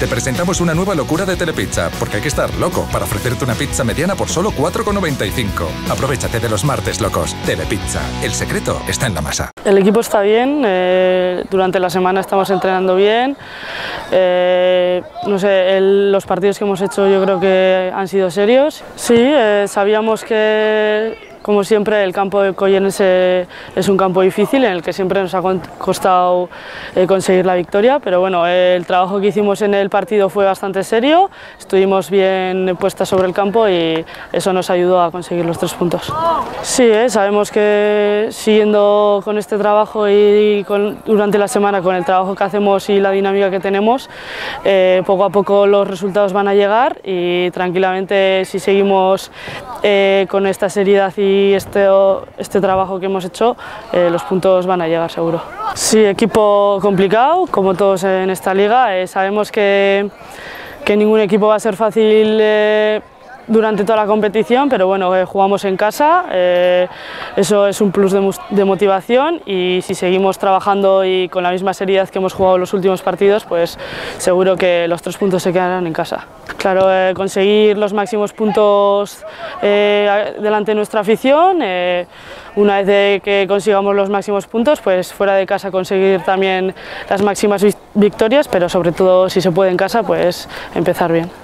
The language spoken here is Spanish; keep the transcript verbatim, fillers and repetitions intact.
Te presentamos una nueva locura de Telepizza, porque hay que estar loco para ofrecerte una pizza mediana por solo cuatro con noventa y cinco. Aprovechate de los martes locos. Telepizza, el secreto está en la masa. El equipo está bien, eh, durante la semana estamos entrenando bien. Eh, no sé, el, los partidos que hemos hecho yo creo que han sido serios. Sí, eh, sabíamos que, como siempre, el campo de Collense es un campo difícil en el que siempre nos ha costado eh, conseguir la victoria, pero bueno, el trabajo que hicimos en el partido fue bastante serio, estuvimos bien puestas sobre el campo y eso nos ayudó a conseguir los tres puntos. Sí, eh, sabemos que siguiendo con este trabajo y con, durante la semana con el trabajo que hacemos y la dinámica que tenemos, eh, poco a poco los resultados van a llegar y tranquilamente, si seguimos eh, con esta seriedad y y este, este trabajo que hemos hecho, eh, los puntos van a llegar seguro. Sí, equipo complicado, como todos en esta liga. Eh, sabemos que, que ningún equipo va a ser fácil eh, durante toda la competición, pero bueno, eh, jugamos en casa, eh, eso es un plus de, de motivación y si seguimos trabajando y con la misma seriedad que hemos jugado los últimos partidos, pues seguro que los tres puntos se quedarán en casa. Claro, eh, conseguir los máximos puntos eh, delante de nuestra afición, eh, una vez de que consigamos los máximos puntos, pues fuera de casa conseguir también las máximas victorias, pero sobre todo si se puede en casa, pues empezar bien.